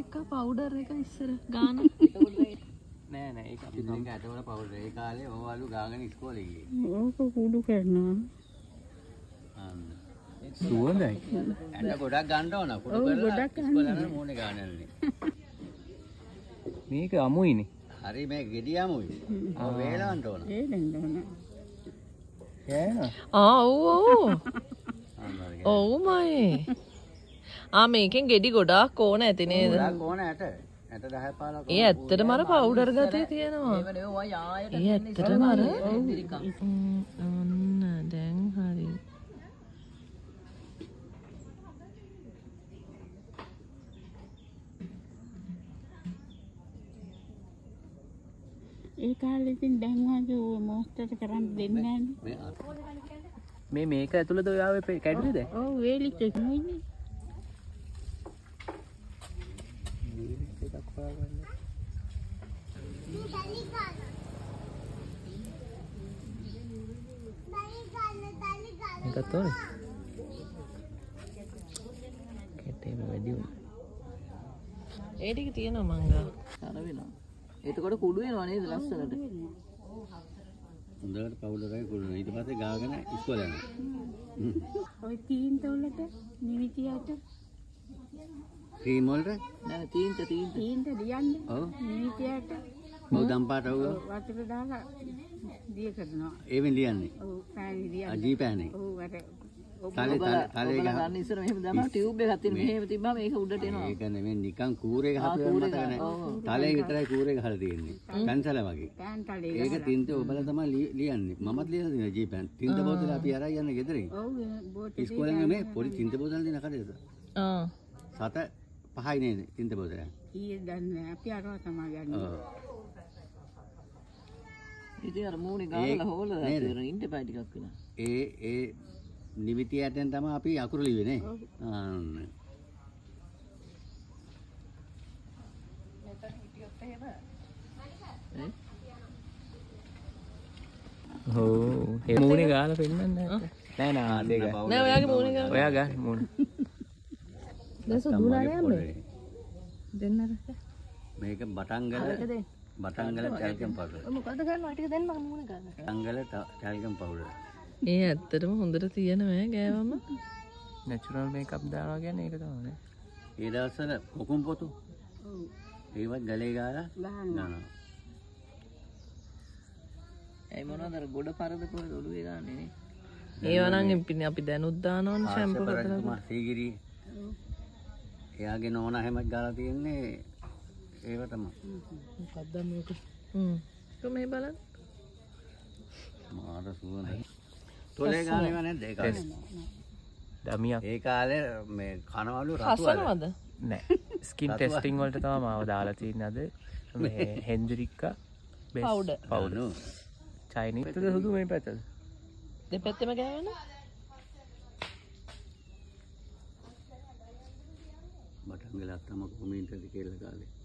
අක්කා පවුඩර් එක ඉස්සර ගාන නෑ නෑ ඒක අපි මේක ඇටවල පවුඩර් ඒ කාලේ ඕවලු ගාගෙන ඉස්කෝලේ ගියේ. ඕක කුඩු කරනවා. අන්න. සුවඳයි. ඇට ගොඩක් ගන්න ඕන. කුඩු කරලා ඉස්කෝලේ යන මූණේ ගානන්නේ. මේක අමුයිනේ. හරි මේ ගෙඩියමුයි. ඔය වේලවන්න ඕන. ඒ දෙන්න ඕන. ඔව්මයි. මේකෙන් ගෙඩි ගොඩාක් ඕන ඇති නේද? ගොඩක් ඕන ඇට 10 15. ඒ ඇත්තටම අර පවුඩර් ගතිය තියෙනවා. ඒ ඇත්තටම අර ඔන්න දැන් හරි. ඒ කාලේ ඉතින් දැන් වගේ මොස්ටර් කරන් දෙන්නේ නැහැ. මේක ඇතුළත ඔයාව කැඩුවේද? ඔව් වේලිච්ච නෙමෙයි. මේකත් ඕනේ. කැටේම වැඩි වුණා. ඒ ටික තියෙනවා මංගා. අර වෙනවා. එතකොට කුඩු වෙනවා නේද ලස්සනට? හොඳට පවුඩර් එකයි කුඩු. ඊට පස්සේ ගාගෙන ඉස්කෝලේ යනවා. ඔය තීන්ත වලට නිවිතියට ක්‍රීම් වලට නෑ තීන්ත ලියන්නේ. ඔව්. නිවිතියට ඔව් දම්පාට ඔව්. වතුර දාලා දිය කරනවා. ඒවෙන් ලියන්නේ. ඔව් පෑනේ ලියන්නේ. අජී පෑනේ. ඔව් අර තලේ ගන්න ඉස්සර මෙහෙම දැම්මම ටියුබ් එකක් තියෙන මෙහෙම තිබ්බම මේක උඩට එනවා. ඒක නෙමෙයි නිකන් කූරේ ගහපුවා මතක නැහැ. තලේ විතරයි කූරේ ගහලා තියෙන්නේ. පැන්සල වගේ. පෑන් තලේ. ඒක තින්ත ඔබලා තමයි ලියන්නේ. මමත් ලියලා තියෙනවා ජී පෑන්. තින්ත බෝතල අපි අරන් යන්නේ ගෙදරින්. ඔව් බෝතේ ඉස්කෝලෙන් මේ පොඩි තින්ත බෝතල දෙන කඩේට. සත 5යි නේද තින්ත බෝතල. ඊයේ දන්නේ අපි අරව තමයි ගන්නේ. ඔව්. ඉතින් අර මූණේ ගාලා හොලලා දාලා ඉන්න එපා ටිකක් වෙලා. ඒ නිවිතියටෙන් තමයි අපි අකුරු ලිව්වේ නේ. අන්න. ඔව් ඒ මූණේ ගාලා පෙන්නන්නේ නෑ නෑ ඒක නෑ ඔයාගේ මූණේ ගාලා. ඔයා ගන්න මූණ. දැන් සුදුනානේ යන්නේ. දෙන්නර. මේක බටංගල ටැල්කම් පවුඩර්. මොකද ගන්නවා ටික දෙන්න මම මූණේ ගන්න. බටංගල ටැල්කම් පවුඩර්. ඒ ඇත්තටම හොඳට තියෙනවා ගෑවම. නැචරල් මේකප් දානවා කියන්නේ ඒක තමයි. ඒ දවස්වල කොකුම් පොතු. ඔව්. ඒවත් ගලේ ගාලා ගහනවා. ඒ මොනවද අර ගොඩ පරද කොහෙද ඔළුවේ ගාන්නේ නේ? ඒවා නම් අපි දැනුත් දානවනේ ෂැම්පූ කරලා. සීගිරි. එයාගේ නෝනා හැමක් ගාලා තියන්නේ ඒව තමයි. මොකක්ද මේක? කොහේ බලන්න. මාර සුවඳයි. තොලේ ගානේව නැද්ද ඒ කාලේ? ඩමියක්. ඒ කාලේ මේ කනවලු රතු හසනවද? නෑ. ස්කින් ටෙස්ටිං වලට තමයි මාව දාලා තියෙන්නේ අද. මේ හෙන්ද්‍රික්කා පවුඩර්. පවුඩර්. චයිනීස් පැත්තද සුදු මේ පැත්තද? දෙපැත්තෙම ගෑවෙන? බටංගල අත්තම කොමෙන්ට් එකේ කියලා කාලේ.